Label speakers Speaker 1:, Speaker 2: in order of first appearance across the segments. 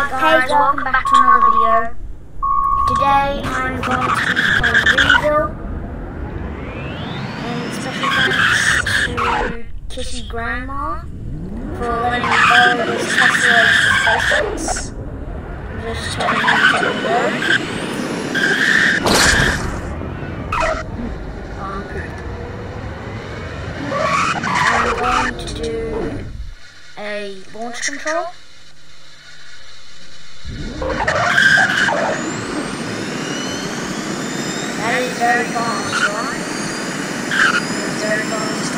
Speaker 1: up guys, welcome back to another video. Today I'm going to be playing Greenville, and special thanks to Kitty Grandma for letting me borrow this Tesla space. I'm just turning into the road. I'm going to do a launch control. That is very fast, right? It's very fast,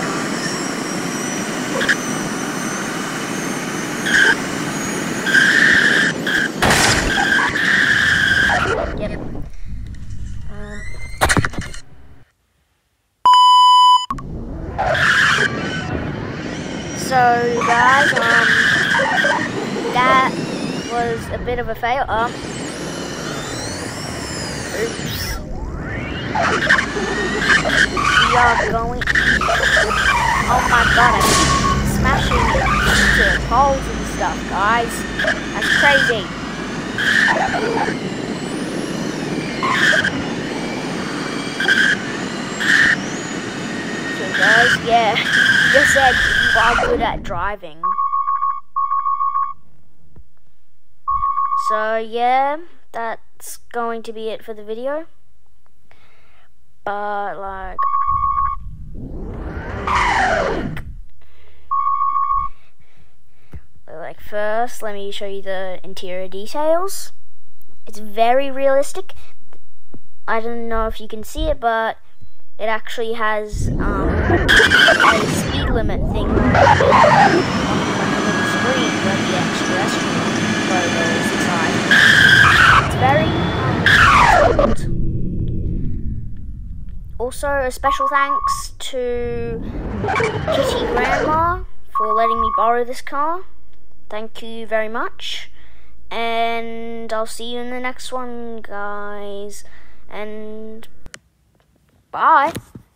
Speaker 1: guys. Yep. So guys, that was a bit of a fail. Oops. We are going. Oh my god, I'm smashing into poles and stuff, guys. That's crazy. So guys, yeah, you just said you are good at driving. So yeah, that's going to be it for the video. But like first, let me show you the interior details. It's very realistic. I don't know if you can see it, but it actually has a speed limit thing on the screen where the extraterrestrial logo is inside. It's very Also, a special thanks to Kitty Grandma for letting me borrow this car. Thank you very much. And I'll see you in the next one, guys. And bye.